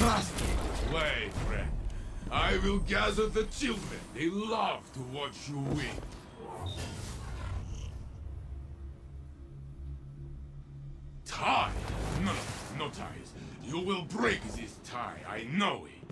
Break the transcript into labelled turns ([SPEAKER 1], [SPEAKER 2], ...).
[SPEAKER 1] Play, friend. I will gather the children. They love to watch you win. Tie? No, no ties. You will break this tie. I know it.